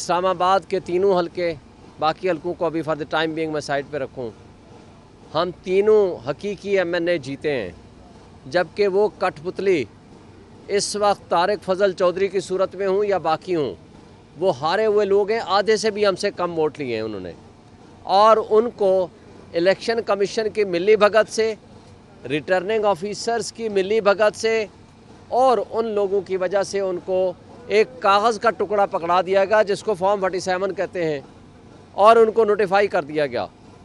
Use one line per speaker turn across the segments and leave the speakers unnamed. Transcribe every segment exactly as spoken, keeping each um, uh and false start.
اسلام آباد کے تینوں حلقے، باقی حلقوں کو ابھی فار دا ٹائم بینگ میں سائڈ پہ رکھوں، ہم تینوں حقیقی ایم این اے جیتے ہیں، جبکہ وہ کٹ پتلی اس وقت طارق فضل چودھری کی صورت میں ہوں یا باقی ہوں، وہ ہارے ہوئے لوگ ہیں، آدھے سے بھی ہم سے کم ووٹ لیے ہیں انہوں نے، اور ان کو الیکشن کمیشن کی ملی بھگت سے، ریٹرننگ آفیسرز کی ملی بھگت سے اور ان لوگوں کی وجہ سے ان کو ایک کاغذ کا ٹکڑا پکڑا دیا گیا جس کو فارم فورٹی سیون کہتے ہیں، اور ان کو نوٹیفائی کر دیا گیا۔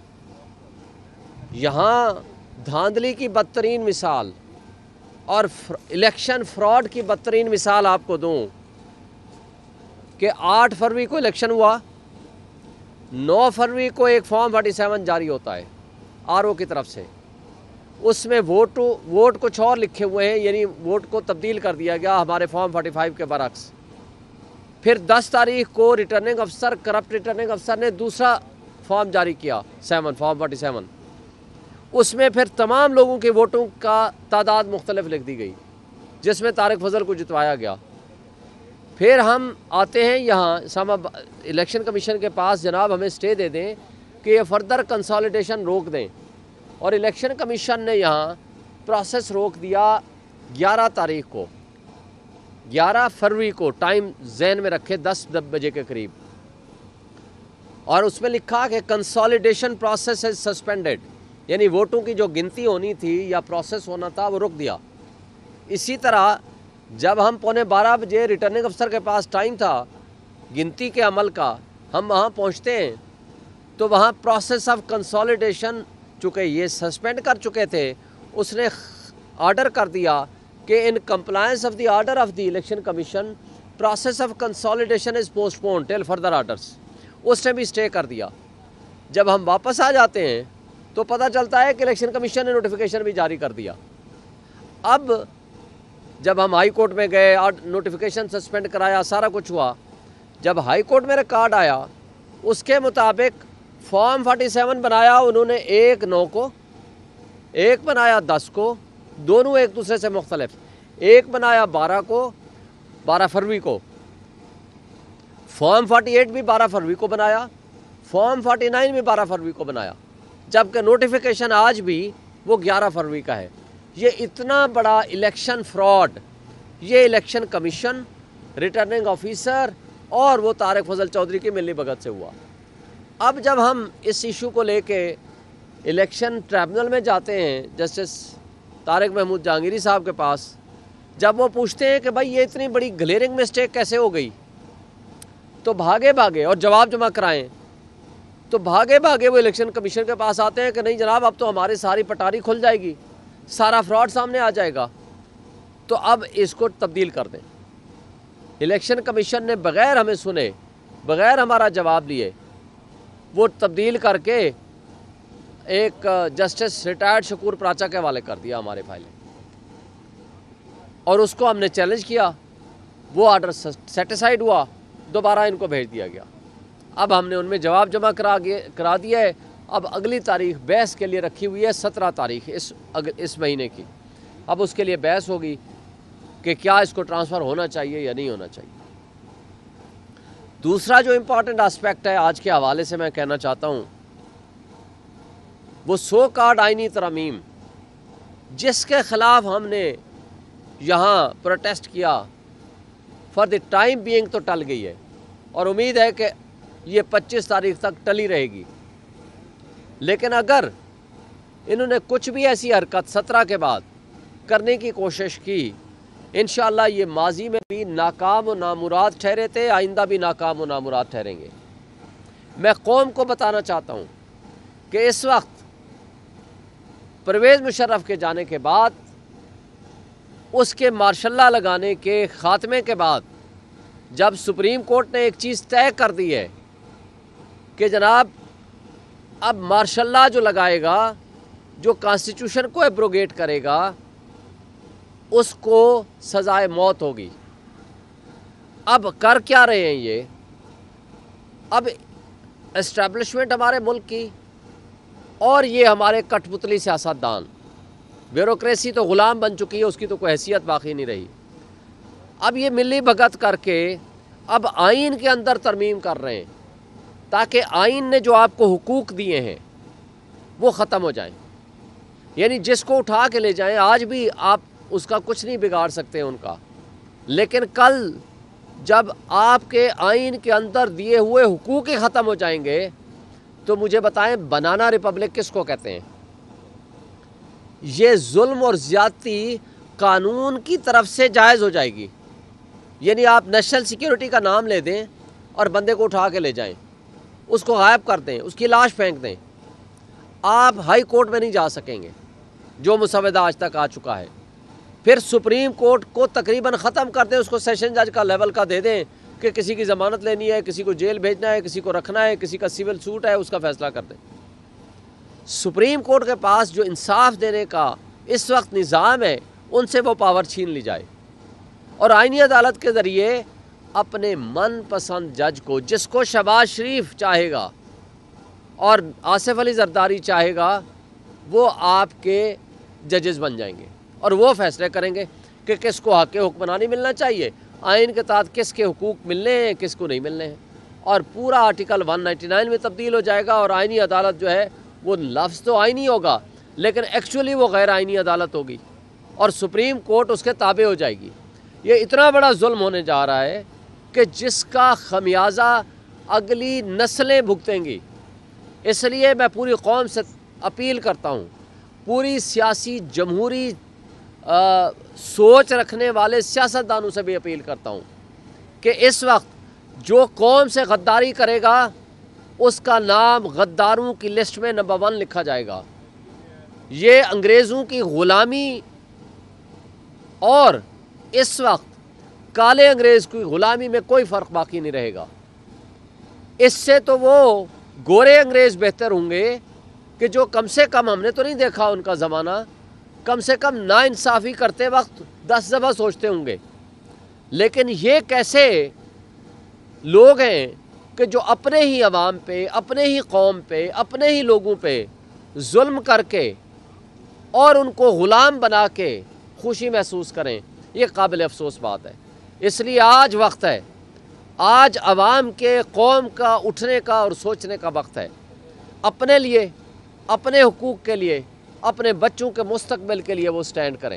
یہاں دھاندلی کی بدترین مثال اور الیکشن فراڈ کی بدترین مثال آپ کو دوں کہ آٹھ فروری کو الیکشن ہوا، نو فروری کو ایک فارم فورٹی سیون جاری ہوتا ہے آر او کی طرف سے، اس میں ووٹ ووٹ کچھ اور لکھے ہوئے ہیں، یعنی ووٹ کو تبدیل کر دیا گیا ہمارے فارم فورٹی فائیو کے برعکس۔ پھر دس تاریخ کو ریٹرننگ افسر کرپٹ ریٹرننگ افسر نے دوسرا فارم جاری کیا، سیون فارم فورٹی سیون، اس میں پھر تمام لوگوں کے ووٹوں کا تعداد مختلف لکھ دی گئی، جس میں طارق فضل کو جتوایا گیا۔ پھر ہم آتے ہیں یہاں الیکشن کمیشن کے پاس، جناب ہمیں سٹے دے دیں کہ یہ فردر کنسالیڈیشن روک دیں، اور الیکشن کمیشن نے یہاں پروسیس روک دیا گیارہ تاریخ کو، گیارہ فروری کو، ٹائم ذہن میں رکھے دس بجے کے قریب، اور اس میں لکھا کہ کنسالیڈیشن پروسیس از سسپینڈڈ، یعنی ووٹوں کی جو گنتی ہونی تھی یا پروسیس ہونا تھا وہ رک دیا۔ اسی طرح جب ہم پونے بارہ بجے ریٹرننگ افسر کے پاس ٹائم تھا گنتی کے عمل کا، ہم وہاں پہنچتے ہیں تو وہاں پروسیس آف کنسالیڈیشن چونکہ یہ سسپینڈ کر چکے تھے، اس نے آرڈر کر دیا کہ in compliance of the order of the election commission process of consolidation is postpone till further orders, اس نے بھی سٹے کر دیا۔ جب ہم واپس آ جاتے ہیں تو پتہ چلتا ہے کہ الیکشن کمیشن نے نوٹیفیکیشن بھی جاری کر دیا۔ اب جب ہم ہائی کورٹ میں گئے اور نوٹیفیکیشن سسپینڈ کرایا، سارا کچھ ہوا، جب ہائی کورٹ میں ریکارڈ آیا اس کے مطابق فارم فورٹی سیون بنایا انہوں نے ایک نو کو، ایک بنایا دس کو، دونوں ایک دوسرے سے مختلف، ایک بنایا بارہ کو، بارہ فروری کو، فارم فورٹی ایٹ بھی بارہ فروری کو بنایا، فارم فورٹی نائن بھی بارہ فروری کو بنایا، جبکہ نوٹیفیکیشن آج بھی وہ گیارہ فروری کا ہے۔ یہ اتنا بڑا الیکشن فراڈ یہ الیکشن کمیشن، ریٹرننگ آفیسر اور وہ طارق فضل چودھری کی ملی بھگت سے ہوا۔ اب جب ہم اس ایشو کو لے کے الیکشن ٹریبونل میں جاتے ہیں جسٹس طارق محمود جہانگیری صاحب کے پاس، جب وہ پوچھتے ہیں کہ بھائی یہ اتنی بڑی گلیئرنگ مسٹیک کیسے ہو گئی، تو بھاگے بھاگے اور جواب جمع کرائیں تو بھاگے بھاگے وہ الیکشن کمیشن کے پاس آتے ہیں کہ نہیں جناب اب تو ہماری ساری پٹاری کھل جائے گی، سارا فراڈ سامنے آ جائے گا، تو اب اس کو تبدیل کر دیں۔ الیکشن کمیشن نے بغیر ہمیں سنے، بغیر ہمارا جواب لیے، وہ تبدیل کر کے ایک جسٹس ریٹائرڈ شکور پراچا کے حوالے کر دیا ہمارے فائلیں، اور اس کو ہم نے چیلنج کیا، وہ آرڈر سیٹیسفائیڈ ہوا، دوبارہ ان کو بھیج دیا گیا۔ اب ہم نے ان میں جواب جمع کرا کرا دیا ہے، اب اگلی تاریخ بحث کے لیے رکھی ہوئی ہے سترہ تاریخ اس اس مہینے کی، اب اس کے لیے بحث ہوگی کہ کیا اس کو ٹرانسفر ہونا چاہیے یا نہیں ہونا چاہیے۔ دوسرا جو امپورٹنٹ اسپیکٹ ہے آج کے حوالے سے میں کہنا چاہتا ہوں، وہ سو کارڈ آئینی ترامیم جس کے خلاف ہم نے یہاں پروٹیسٹ کیا، فار دی ٹائم بینگ تو ٹل گئی ہے، اور امید ہے کہ یہ پچیس تاریخ تک ٹلی رہے گی، لیکن اگر انہوں نے کچھ بھی ایسی حرکت سترہ کے بعد کرنے کی کوشش کی، انشاءاللہ یہ ماضی میں بھی ناکام و نامراد ٹھہرے تھے، آئندہ بھی ناکام و نامراد ٹھہریں گے۔ میں قوم کو بتانا چاہتا ہوں کہ اس وقت پرویز مشرف کے جانے کے بعد، اس کے ماشاء اللہ لگانے کے خاتمے کے بعد، جب سپریم کورٹ نے ایک چیز طے کر دی ہے کہ جناب اب مارشل اللہ جو لگائے گا، جو کانسٹیٹیوشن کو ایبروگیٹ کرے گا، اس کو سزائے موت ہوگی۔ اب کر کیا رہے ہیں یہ؟ اب اسٹیبلشمنٹ ہمارے ملک کی اور یہ ہمارے کٹ پتلی سیاستدان، بیوروکریسی تو غلام بن چکی ہے، اس کی تو کوئی حیثیت باقی نہیں رہی۔ اب یہ ملی بھگت کر کے اب آئین کے اندر ترمیم کر رہے ہیں تاکہ آئین نے جو آپ کو حقوق دیے ہیں وہ ختم ہو جائیں. یعنی جس کو اٹھا کے لے جائیں، آج بھی آپ اس کا کچھ نہیں بگاڑ سکتے ان کا، لیکن کل جب آپ کے آئین کے اندر دیے ہوئے حقوق ہی ختم ہو جائیں گے تو مجھے بتائیں بنانا ریپبلک کس کو کہتے ہیں؟ یہ ظلم اور زیادتی قانون کی طرف سے جائز ہو جائے گی. یعنی آپ نیشنل سیکیورٹی کا نام لے دیں اور بندے کو اٹھا کے لے جائیں، اس کو غائب کر دیں، اس کی لاش پھینک دیں، آپ ہائی کورٹ میں نہیں جا سکیں گے جو مسودہ آج تک آ چکا ہے. پھر سپریم کورٹ کو تقریباً ختم کر دیں، اس کو سیشن جج کا لیول کا دے دیں کہ کسی کی ضمانت لینی ہے، کسی کو جیل بھیجنا ہے، کسی کو رکھنا ہے، کسی کا سول سوٹ ہے، اس کا فیصلہ کر دیں. سپریم کورٹ کے پاس جو انصاف دینے کا اس وقت نظام ہے ان سے وہ پاور چھین لی جائے اور آئینی عدالت کے ذریعے اپنے من پسند جج کو، جس کو شہباز شریف چاہے گا اور آصف علی زرداری چاہے گا، وہ آپ کے ججز بن جائیں گے اور وہ فیصلے کریں گے کہ کس کو حق حکمرانی ملنا چاہیے، آئین کے تحت کس کے حقوق ملنے ہیں، کس کو نہیں ملنے ہیں. اور پورا آرٹیکل ایک سو ننانوے میں تبدیل ہو جائے گا اور آئینی عدالت جو ہے وہ لفظ تو آئینی ہوگا لیکن ایکچولی وہ غیر آئینی عدالت ہوگی اور سپریم کورٹ اس کے تابع ہو جائے گی. یہ اتنا بڑا ظلم ہونے جا رہا ہے کہ جس کا خمیازہ اگلی نسلیں بھگتیں گی. اس لیے میں پوری قوم سے اپیل کرتا ہوں، پوری سیاسی جمہوری آ, سوچ رکھنے والے سیاستدانوں سے بھی اپیل کرتا ہوں کہ اس وقت جو قوم سے غداری کرے گا اس کا نام غداروں کی لسٹ میں نمبر ون لکھا جائے گا. یہ انگریزوں کی غلامی اور اس وقت کالے انگریز کی غلامی میں کوئی فرق باقی نہیں رہے گا. اس سے تو وہ گورے انگریز بہتر ہوں گے کہ جو کم سے کم ہم نے تو نہیں دیکھا ان کا زمانہ، کم سے کم ناانصافی کرتے وقت دس دفعہ سوچتے ہوں گے. لیکن یہ کیسے لوگ ہیں کہ جو اپنے ہی عوام پہ، اپنے ہی قوم پہ، اپنے ہی لوگوں پہ ظلم کر کے اور ان کو غلام بنا کے خوشی محسوس کریں. یہ قابل افسوس بات ہے. اس لیے آج وقت ہے، آج عوام کے، قوم کا اٹھنے کا اور سوچنے کا وقت ہے. اپنے لیے، اپنے حقوق کے لیے، اپنے بچوں کے مستقبل کے لیے وہ سٹینڈ کریں.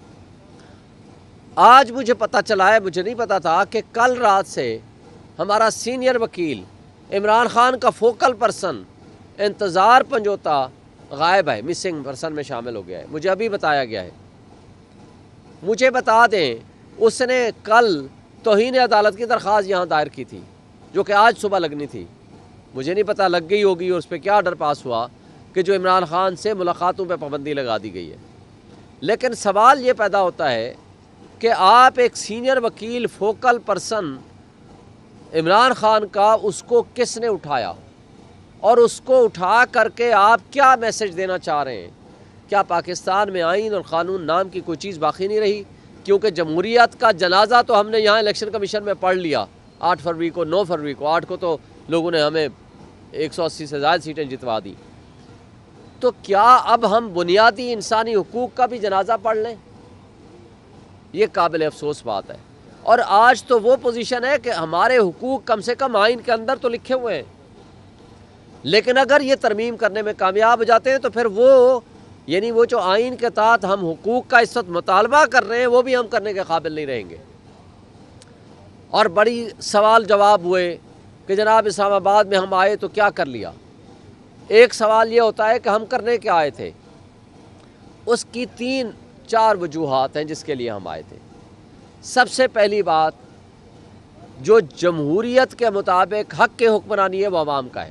آج مجھے پتہ چلا ہے، مجھے نہیں پتہ تھا کہ کل رات سے ہمارا سینئر وکیل عمران خان کا فوکل پرسن انتظار پنجوتا غائب ہے، مسنگ پرسن میں شامل ہو گیا ہے. مجھے ابھی بتایا گیا ہے. مجھے بتا دیں اس نے کل توہین عدالت کی درخواست یہاں دائر کی تھی جو کہ آج صبح لگنی تھی. مجھے نہیں پتہ لگ گئی ہوگی اور اس پہ کیا آرڈر پاس ہوا کہ جو عمران خان سے ملاقاتوں پہ پابندی لگا دی گئی ہے. لیکن سوال یہ پیدا ہوتا ہے کہ آپ ایک سینئر وکیل فوکل پرسن عمران خان کا، اس کو کس نے اٹھایا اور اس کو اٹھا کر کے آپ کیا میسج دینا چاہ رہے ہیں؟ کیا پاکستان میں آئین اور قانون نام کی کوئی چیز باقی نہیں رہی؟ کیونکہ جمہوریت کا جنازہ تو ہم نے یہاں الیکشن کمیشن میں پڑھ لیا آٹھ فروری کو، نو فروری کو، آٹھ کو تو لوگوں نے ہمیں ایک سو اسی سے زائد سیٹیں جتوا دی. تو کیا اب ہم بنیادی انسانی حقوق کا بھی جنازہ پڑھ لیں؟ یہ قابل افسوس بات ہے. اور آج تو وہ پوزیشن ہے کہ ہمارے حقوق کم سے کم آئین کے اندر تو لکھے ہوئے ہیں، لیکن اگر یہ ترمیم کرنے میں کامیاب ہو جاتے ہیں تو پھر وہ یعنی وہ جو آئین کے تحت ہم حقوق کا اس وقت مطالبہ کر رہے ہیں وہ بھی ہم کرنے کے قابل نہیں رہیں گے. اور بڑی سوال جواب ہوئے کہ جناب اسلام آباد میں ہم آئے تو کیا کر لیا. ایک سوال یہ ہوتا ہے کہ ہم کرنے کیا آئے تھے. اس کی تین چار وجوہات ہیں جس کے لیے ہم آئے تھے. سب سے پہلی بات، جو جمہوریت کے مطابق حق کے حکمرانی ہے وہ عوام کا ہے.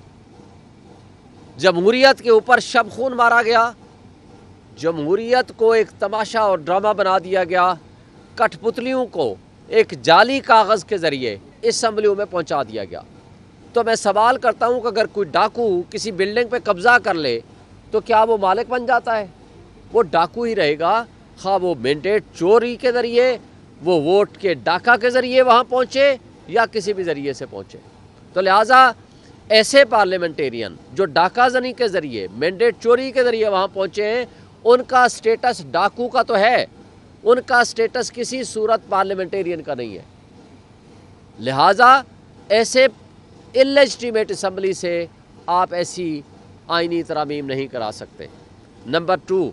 جمہوریت کے اوپر شب خون مارا گیا، جمہوریت کو ایک تماشا اور ڈرامہ بنا دیا گیا، کٹھ پتلیوں کو ایک جعلی کاغذ کے ذریعے اسمبلیوں میں پہنچا دیا گیا. تو میں سوال کرتا ہوں کہ اگر کوئی ڈاکو کسی بلڈنگ پہ قبضہ کر لے تو کیا وہ مالک بن جاتا ہے؟ وہ ڈاکو ہی رہے گا، خواہ وہ مینڈیٹ چوری کے ذریعے، وہ ووٹ کے ڈاکہ کے ذریعے وہاں پہنچے یا کسی بھی ذریعے سے پہنچے. تو لہٰذا ایسے پارلیمنٹیرین جو ڈاکہ زنی کے ذریعے، مینڈیٹ چوری کے ذریعے وہاں پہنچے ہیں، ان کا سٹیٹس ڈاکو کا تو ہے، ان کا سٹیٹس کسی صورت پارلیمنٹیرین کا نہیں ہے. لہٰذا ایسے اللیجٹیمیٹ اسمبلی سے آپ ایسی آئینی ترامیم نہیں کرا سکتے۔ نمبر ٹو،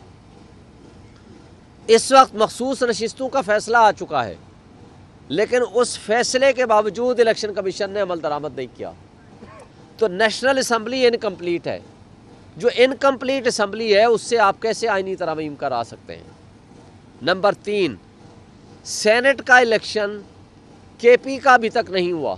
اس وقت مخصوص نشستوں کا فیصلہ آ چکا ہے، لیکن اس فیصلے کے باوجود الیکشن کمیشن نے عمل درآمد نہیں کیا، تو نیشنل اسمبلی انکمپلیٹ ہے۔ جو انکمپلیٹ اسمبلی ہے اس سے آپ کیسے آئینی ترامیم کرا سکتے ہیں؟ نمبر تین، سینٹ کا الیکشن کے پی کا ابھی تک نہیں ہوا،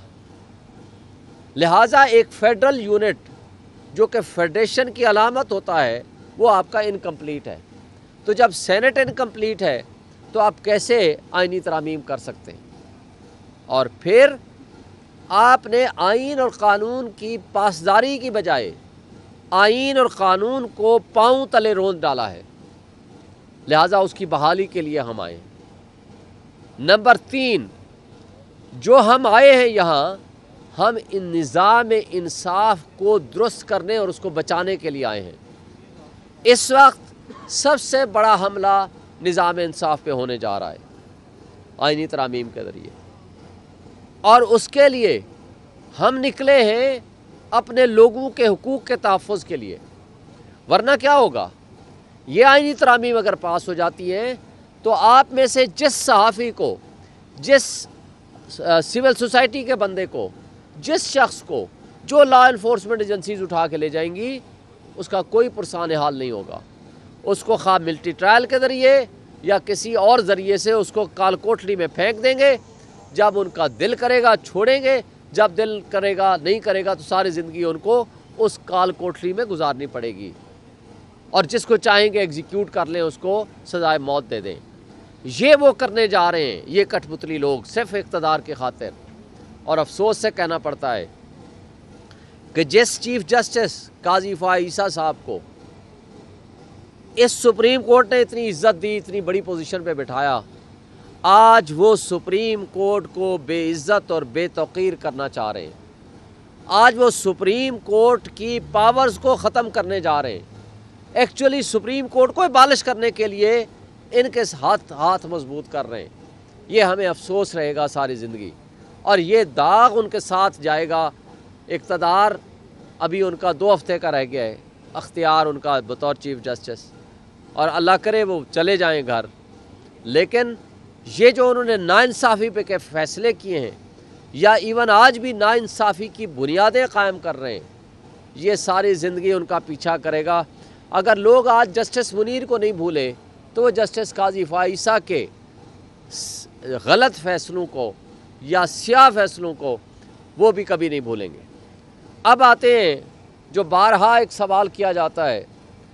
لہٰذا ایک فیڈرل یونٹ جو کہ فیڈریشن کی علامت ہوتا ہے وہ آپ کا انکمپلیٹ ہے۔ تو جب سینٹ انکمپلیٹ ہے تو آپ کیسے آئینی ترامیم کر سکتے ہیں؟ اور پھر آپ نے آئین اور قانون کی پاسداری کی بجائے آئین اور قانون کو پاؤں تلے رون ڈالا ہے، لہٰذا اس کی بحالی کے لیے ہم آئے۔ نمبر تین، جو ہم آئے ہیں یہاں، ہم ان نظام انصاف کو درست کرنے اور اس کو بچانے کے لیے آئے ہیں۔ اس وقت سب سے بڑا حملہ نظام انصاف پہ ہونے جا رہا ہے آئینی ترامیم کے ذریعے، اور اس کے لیے ہم نکلے ہیں اپنے لوگوں کے حقوق کے تحفظ کے لیے۔ ورنہ کیا ہوگا؟ یہ آئینی ترامیم اگر پاس ہو جاتی ہیں تو آپ میں سے جس صحافی کو، جس سول سوسائٹی کے بندے کو، جس شخص کو جو لا انفورسمنٹ ایجنسیز اٹھا کے لے جائیں گی، اس کا کوئی پرسان حال نہیں ہوگا۔ اس کو خواہ ملٹری ٹرائل کے ذریعے یا کسی اور ذریعے سے اس کو کال کوٹلی میں پھینک دیں گے۔ جب ان کا دل کرے گا چھوڑیں گے، جب دل کرے گا نہیں کرے گا تو ساری زندگی ان کو اس کال کوٹلی میں گزارنی پڑے گی، اور جس کو چاہیں گے ایگزیکیوٹ کر لیں، اس کو سزائے موت دے دیں۔ یہ وہ کرنے جا رہے ہیں یہ کٹھ پتلی لوگ، صرف اقتدار کی خاطر۔ اور افسوس سے کہنا پڑتا ہے کہ جس چیف جسٹس قاضی فائز عیسیٰ صاحب کو اس سپریم کورٹ نے اتنی عزت دی، اتنی بڑی پوزیشن پہ بٹھایا، آج وہ سپریم کورٹ کو بے عزت اور بے توقیر کرنا چاہ رہے ہیں۔ آج وہ سپریم کورٹ کی پاورز کو ختم کرنے جا رہے ہیں۔ ایکچولی سپریم کورٹ کو ابالش کرنے کے لیے ان کے ہاتھ ہاتھ مضبوط کر رہے ہیں۔ یہ ہمیں افسوس رہے گا ساری زندگی، اور یہ داغ ان کے ساتھ جائے گا۔ اقتدار ابھی ان کا دو ہفتے کا رہ گیا ہے، اختیار ان کا بطور چیف جسٹس، اور اللہ کرے وہ چلے جائیں گھر، لیکن یہ جو انہوں نے ناانصافی پہ کے فیصلے کیے ہیں، یا ایون آج بھی ناانصافی کی بنیادیں قائم کر رہے ہیں، یہ ساری زندگی ان کا پیچھا کرے گا۔ اگر لوگ آج جسٹس منیر کو نہیں بھولے تو وہ جسٹس قاضی فائز عیسیٰ کے غلط فیصلوں کو یا سیاہ فیصلوں کو وہ بھی کبھی نہیں بھولیں گے۔ اب آتے ہیں جو بارہا ایک سوال کیا جاتا ہے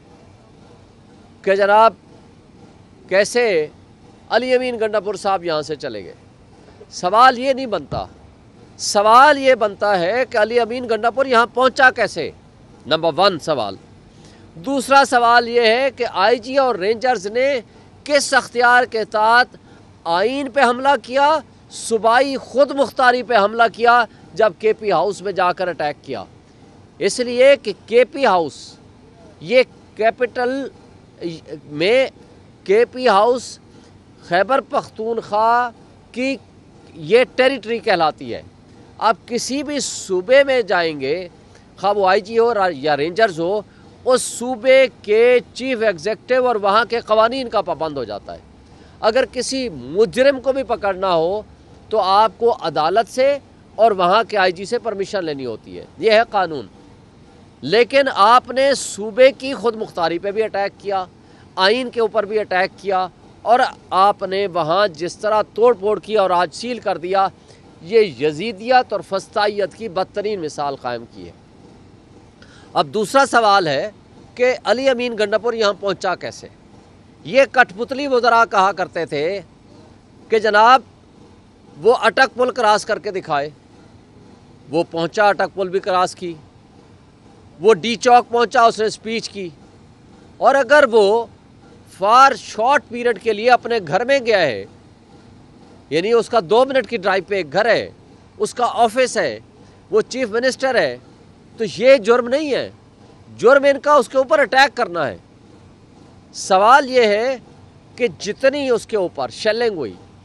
کہ جناب کیسے علی امین گنڈاپور صاحب یہاں سے چلے گئے۔ سوال یہ نہیں بنتا، سوال یہ بنتا ہے کہ علی امین گنڈاپور یہاں پہنچا کیسے، نمبر ون سوال۔ دوسرا سوال یہ ہے کہ آئی جی اور رینجرز نے کس اختیار کے تحت آئین پہ حملہ کیا، صوبائی خود مختاری پہ حملہ کیا جب کے پی ہاؤس میں جا کر اٹیک کیا؟ اس لیے کہ کے پی ہاؤس یہ کیپٹل میں، کے پی ہاؤس خیبر پختونخوا کی یہ ٹیریٹری کہلاتی ہے۔ آپ کسی بھی صوبے میں جائیں گے، خواہ وہ آئی جی ہو یا رینجرز ہو، اس صوبے کے چیف ایگزیکٹو اور وہاں کے قوانین کا پابند ہو جاتا ہے۔ اگر کسی مجرم کو بھی پکڑنا ہو تو آپ کو عدالت سے اور وہاں کے آئی جی سے پرمیشن لینی ہوتی ہے، یہ ہے قانون۔ لیکن آپ نے صوبے کی خود مختاری پہ بھی اٹیک کیا، آئین کے اوپر بھی اٹیک کیا، اور آپ نے وہاں جس طرح توڑ پھوڑ کیا اور آج سیل کر دیا، یہ یزیدیت اور فسطائیت کی بدترین مثال قائم کی ہے۔ اب دوسرا سوال ہے کہ علی امین گنڈاپور یہاں پہنچا کیسے؟ یہ کٹھ پتلی وزراء کہا کرتے تھے کہ جناب وہ اٹک پل کراس کر کے دکھائے، وہ پہنچا، اٹک پل بھی کراس کی، وہ ڈی چوک پہنچا، اس نے اسپیچ کی، اور اگر وہ فار شارٹ پیریڈ کے لیے اپنے گھر میں گیا ہے، یعنی اس کا دو منٹ کی ڈرائیو پہ ایک گھر ہے، اس کا آفس ہے، وہ چیف منسٹر ہے، تو یہ جرم نہیں ہے، جرم ان کا اس کے اوپر اٹیک کرنا ہے۔ سوال یہ ہے کہ جتنی اس کے اوپر شیلنگ ہوئی،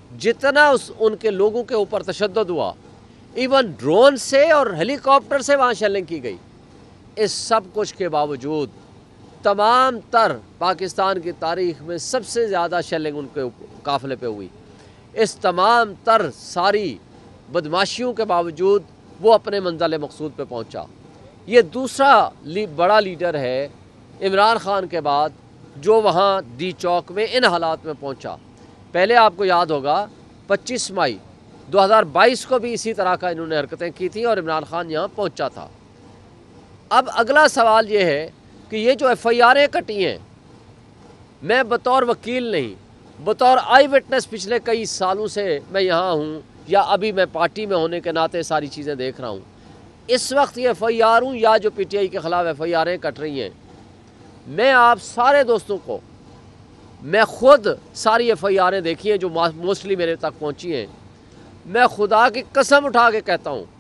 जितना उस उनके लोगों के ऊपर तशद्दुद हुआ, इवन ड्रोन से और हेलीकॉप्टर से वहाँ शेलिंग की गई, इस सब कुछ के बावजूद तमाम तर पाकिस्तान की तारीख़ में सबसे ज़्यादा शेलिंग उनके काफ़िले पे हुई। इस तमाम तर सारी बदमाशियों के बावजूद वो अपने मंज़िल मकसूद पे पहुंचा। ये दूसरा ली, बड़ा लीडर है इमरान ख़ान के बाद जो वहाँ दी चौक में इन हालात में पहुंचा। पहले आपको याद होगा पच्चीस मई दो हज़ार बाईस को भी इसी तरह का इन्होंने हरकतें की थी और इमरान ख़ान यहाँ पहुंचा था। अब अगला सवाल ये है कि ये जो एफ आई आरें कटी हैं, मैं बतौर वकील नहीं, बतौर आई विटनेस पिछले कई सालों से मैं यहाँ हूँ, या अभी मैं पार्टी में होने के नाते सारी चीज़ें देख रहा हूँ। इस वक्त ये एफ आई आर हूँ या जो पी टी आई के ख़िलाफ़ एफ आई आरें कट रही हैं, मैं आप सारे दोस्तों को, मैं ख़ुद सारी एफ आई आरें देखी हैं जो मोस्टली मेरे तक पहुँची हैं, मैं खुदा की कसम उठा के कहता हूँ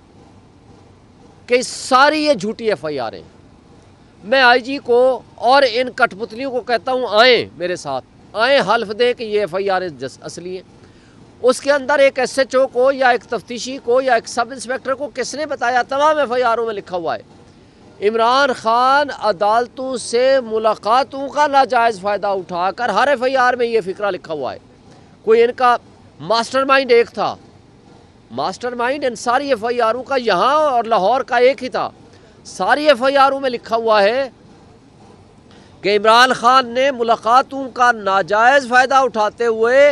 कि सारी ये झूठी एफ आई आरें। मैं आई जी को और इन कठपुतलियों को कहता हूँ आएँ मेरे साथ, आएँ हल्फ दें कि ये एफ आई आरें असली हैं। उसके अंदर एक एस एच ओ को या एक तफ्तीशी को या एक सब इंस्पेक्टर को किसने बताया? तमाम एफ आई आरों में लिखा हुआ है इमरान ख़ान अदालतों से मुलाकातों का नाजायज़ फ़ायदा उठाकर, हर एफ आई आर में ये फ़िक्रा लिखा हुआ है। कोई इनका मास्टरमाइंड एक था, मास्टरमाइंड इन सारी एफ आई आरों का यहाँ और लाहौर का एक ही था। सारी एफ आई आरों में लिखा हुआ है कि इमरान ख़ान ने मुलाकातों का नाजायज़ फ़ायदा उठाते हुए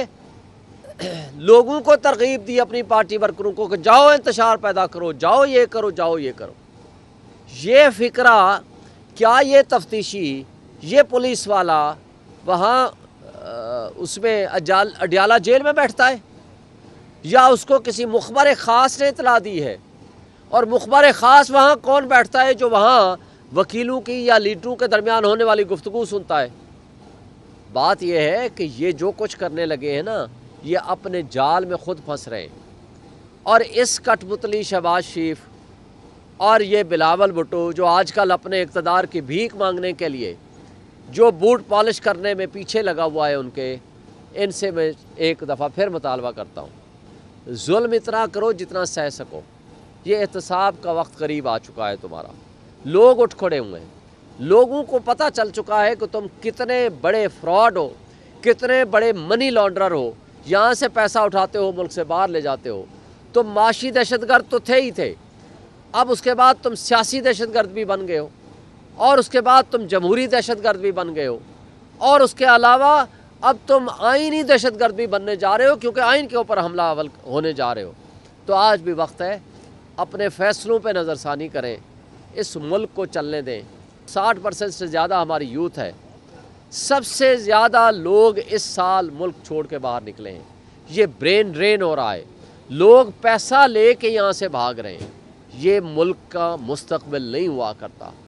लोगों को तरगीब दी, अपनी पार्टी वर्करों को कि जाओ इंतशार पैदा करो, जाओ ये करो, जाओ ये करो। ये फ़िक्रा क्या ये तफ्तीशी, ये पुलिस वाला वहाँ उसमें अजाल अडियाला जेल में बैठता है, या उसको किसी मुखबर ख़ास ने इतला दी है? और मुखबर ख़ास वहाँ कौन बैठता है? जो वहाँ वकीलों की या लीडरों के दरमियान होने वाली गुफ्तगू सुनता है। बात यह है कि ये जो कुछ करने लगे हैं ना, ये अपने जाल में ख़ुद फंस रहे हैं। और इस कठपुतली शहबाज शरीफ और ये बिलावल भुट्टो जो आजकल अपने इक़्तिदार की भीख मांगने के लिए जो बूट पॉलिश करने में पीछे लगा हुआ है, उनके इनसे मैं एक दफ़ा फिर मुतालबा करता हूँ, जुल्म इतना करो जितना सह सको। ये एहतसाब का वक्त करीब आ चुका है तुम्हारा। लोग उठ खड़े हुए हैं, लोगों को पता चल चुका है कि तुम कितने बड़े फ्रॉड हो, कितने बड़े मनी लॉन्ड्रर हो, यहाँ से पैसा उठाते हो, मुल्क से बाहर ले जाते हो। तुम माशी दहशतगर्द तो थे ही थे, अब उसके बाद तुम सियासी दहशतगर्द भी बन गए हो, और उसके बाद तुम जमहूरी दहशतगर्द भी बन गए हो, और उसके अलावा अब तुम आइनी दहशतगर्द भी बनने जा रहे हो, क्योंकि आइन के ऊपर हमला अवल होने जा रहे हो। तो आज भी वक्त है, अपने फ़ैसलों पे नज़रसानी करें, इस मुल्क को चलने दें। साठ परसेंट से ज़्यादा हमारी यूथ है, सबसे ज़्यादा लोग इस साल मुल्क छोड़ के बाहर निकले हैं। ये ब्रेन ड्रेन हो रहा है, लोग पैसा ले के यहाँ से भाग रहे हैं। ये मुल्क का मुस्तकबिल नहीं हुआ करता।